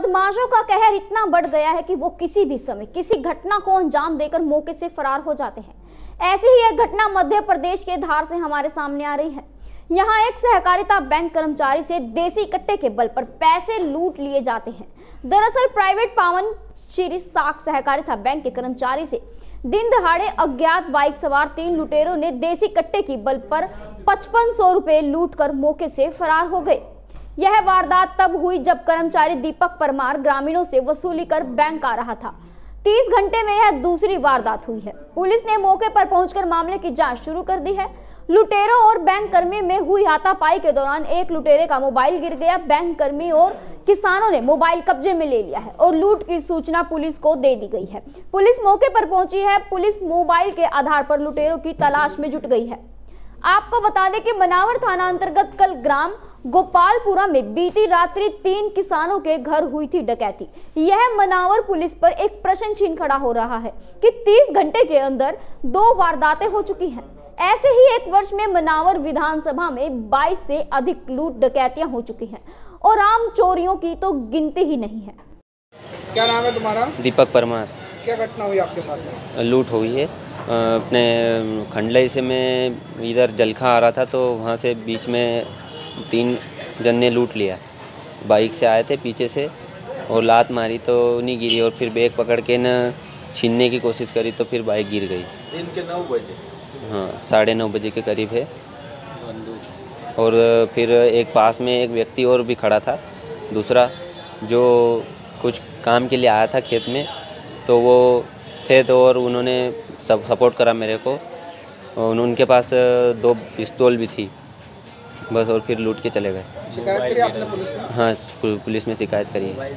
बदमाशों का कहर इतना बढ़ गया है कि वो किसी भी समय किसी घटना को अंजाम देकर मौके से फरार हो जाते हैं। ऐसी ही एक घटना मध्य प्रदेश के धार से हमारे सामने आ रही है। यहाँ एक सहकारिता बैंक कर्मचारी से देसी कट्टे के बल पर पैसे लूट लिए जाते हैं। दरअसल प्राइवेट पावन श्री साख सहकारिता बैंक के कर्मचारी से दिन दहाड़े अज्ञात बाइक सवार 3 लुटेरों ने देसी कट्टे की बल पर 5500 रुपए लूट कर मौके से फरार हो गए। यह वारदात तब हुई जब कर्मचारी दीपक परमार ग्रामीणों से वसूली कर बैंक आ रहा था। 30 घंटे में यह दूसरी वारदात हुई है। पुलिस ने मौके पर पहुंचकर मामले की जांच शुरू कर दी है। लुटेरों और बैंक कर्मी में हुई हाथापाई के दौरान एक लुटेरे का मोबाइल गिर गया। बैंक कर्मी और किसानों ने मोबाइल कब्जे में ले लिया है और लूट की सूचना पुलिस को दे दी गई है। पुलिस मौके पर पहुंची है। पुलिस मोबाइल के आधार पर लुटेरों की तलाश में जुट गई है। आपको बता दें कि मनावर थाना अंतर्गत कल ग्राम गोपालपुरा में बीती रात्रि 3 किसानों के घर हुई थी डकैती। यह मनावर पुलिस पर एक प्रश्न चिन्ह खड़ा हो रहा है कि 30 घंटे के अंदर 2 वारदातें हो चुकी हैं। ऐसे ही एक वर्ष में मनावर विधानसभा में 22 से अधिक लूट डकैतियां हो चुकी हैं और आम चोरियों की तो गिनती ही नहीं है। क्या नाम है तुम्हारा? दीपक परमार। क्या घटना हुई आपके साथ में? लूट हुई है। अपने खंडलई से मैं इधर जलखा आ रहा था तो वहाँ से बीच में 3 जन ने लूट लिया। बाइक से आए थे पीछे से और लात मारी तो नहीं गिरी और फिर बैग पकड़ के न छीनने की कोशिश करी तो फिर बाइक गिर गई। दिन के 9 बजे? हाँ, 9:30 बजे के करीब है। और फिर एक पास में एक व्यक्ति और भी खड़ा था, दूसरा जो कुछ काम के लिए आया था खेत में, तो वो थे तो और उन्होंने सब सपोर्ट करा मेरे को। और उनके पास 2 पिस्तौल भी थी बस, और फिर लूट के चले गए। शिकायत करी आपने पुलिस में? हाँ, पुलिस में शिकायत करी है।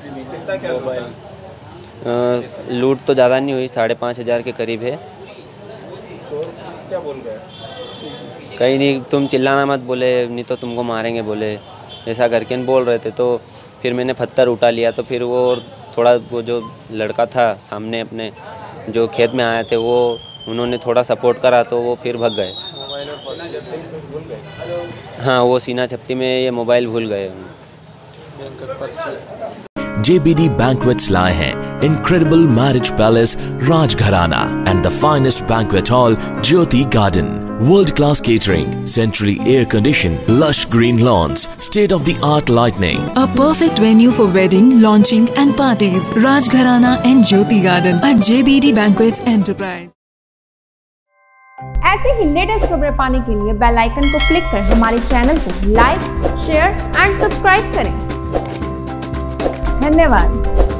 लूट तो ज़्यादा नहीं हुई, 5,500 के करीब है। क्या बोल गए? कहीं नहीं, तुम चिल्लाना मत बोले, नहीं तो तुमको मारेंगे बोले, ऐसा करके बोल रहे थे। तो फिर मैंने पत्थर उठा लिया तो फिर वो थोड़ा वो जो लड़का था सामने अपने जो खेत में आए थे वो उन्होंने थोड़ा सपोर्ट करा तो वो फिर भाग गए। हाँ, वो सीना झपटी में ये मोबाइल भूल गए। JBD Banquets लाए हैं incredible marriage palace Rajgharana and the finest banquet hall Jyoti Garden. World-class catering, centrally air-conditioned, lush green lawns, state-of-the-art lighting. A perfect venue for wedding, launching and parties. Rajgharana and Jyoti Garden at JBD Banquets Enterprise. ऐसे ही latest खबरें पाने के लिए bell icon को click कर हमारे channel को like, share and subscribe करें। धन्यवाद।